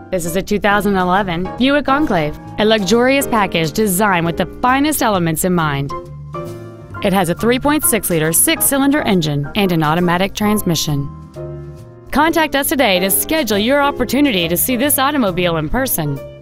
This is a 2011 Buick Enclave, a luxurious package designed with the finest elements in mind. It has a 3.6-liter six-cylinder engine and an automatic transmission. Contact us today to schedule your opportunity to see this automobile in person.